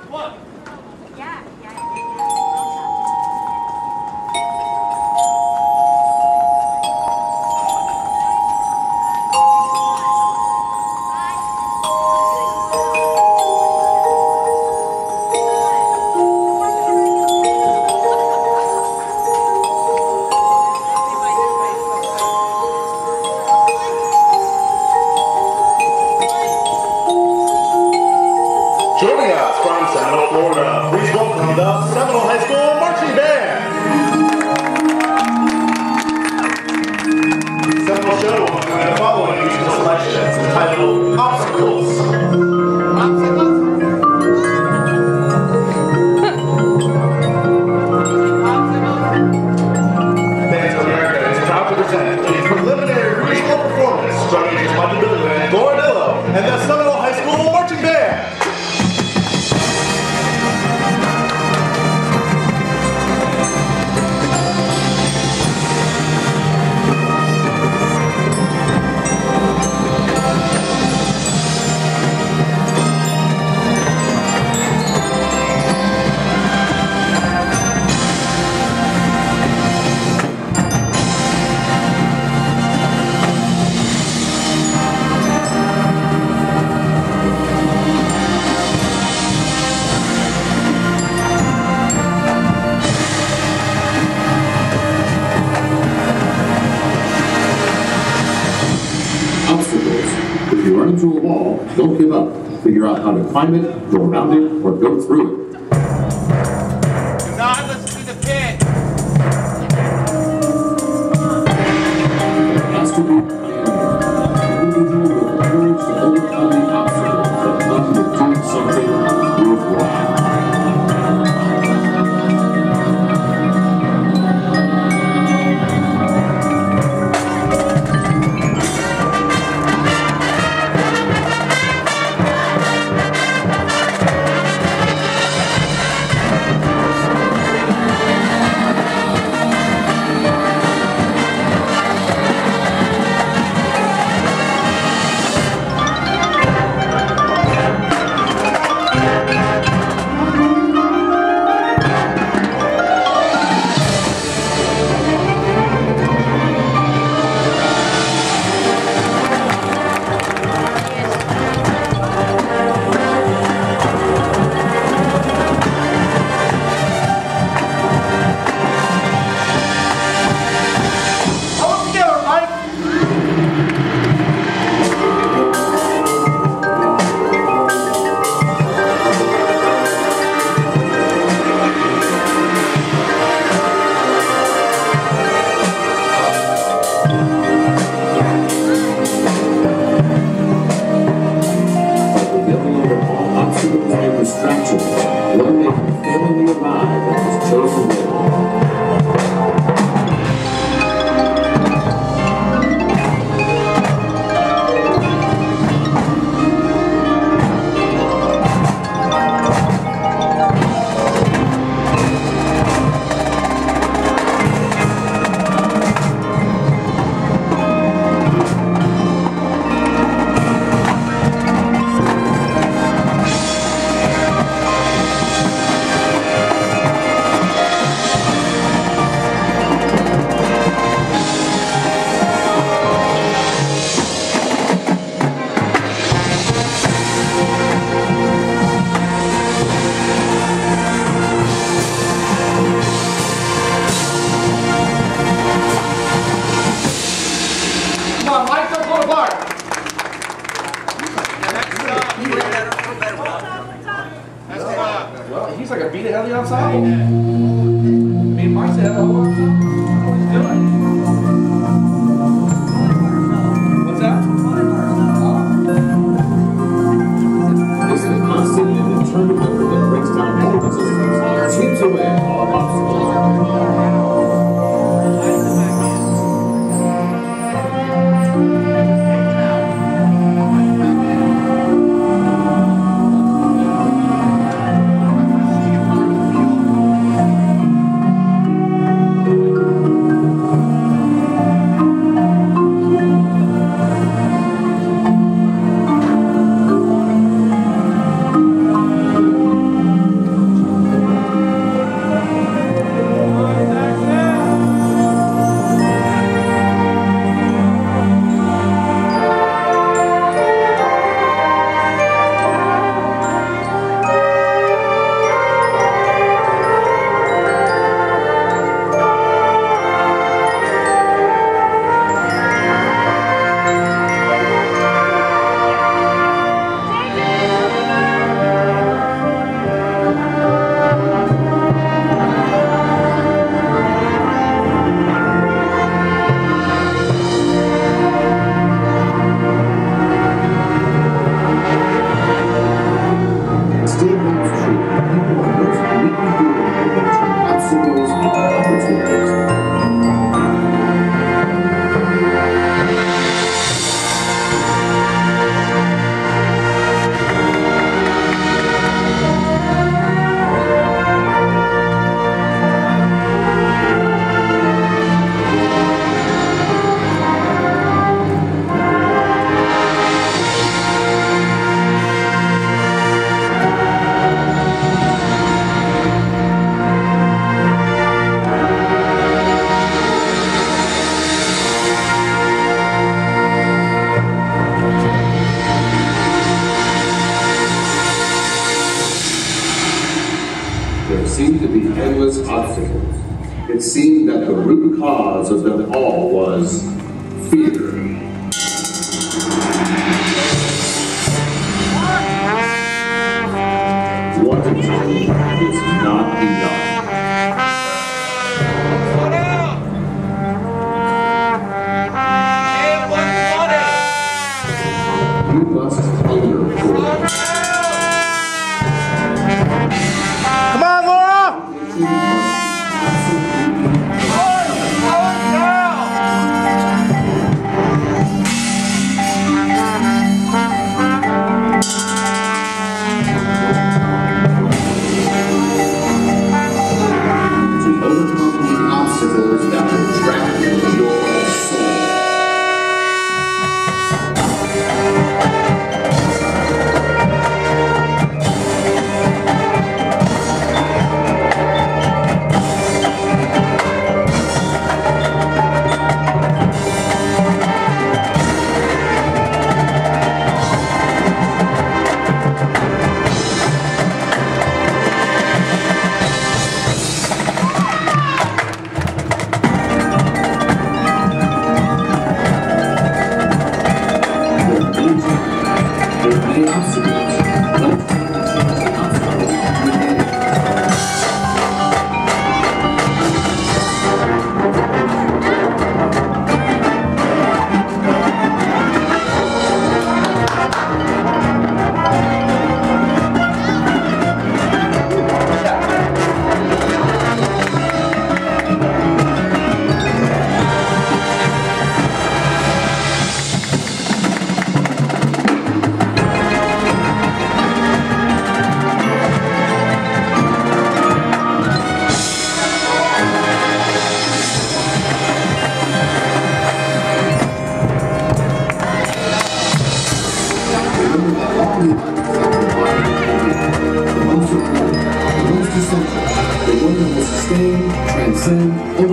Joining us from Seminole, Florida, please welcome the Seminole High School Marching Band. Seminole Show will include the following musical selections entitled Obstacles. Bands of America is proud to present a preliminary regional performance starring responsibility band Goradillo and the Seminole High School Marching Band. If you run into a wall, don't give up. Figure out how to climb it, go around it, or go through it. Do not listen to the pin. There has to be an individual with courage to overcome the obstacles that come with doing something worthwhile. Distractions. One may failingly arrive at his chosen goal. Well, he's like a beat of hell outside. I mean, Mike's had a whole lot of time. What he's doing. What's that? This is a constant and determined effort that breaks down all resistance, sweeps away all obstacles. seemed to be endless obstacles. It seemed that the root cause of them all was fear. Wanting is not enough. What else? Hey, what's You must hunger for it. Come on, Laura! You must transcend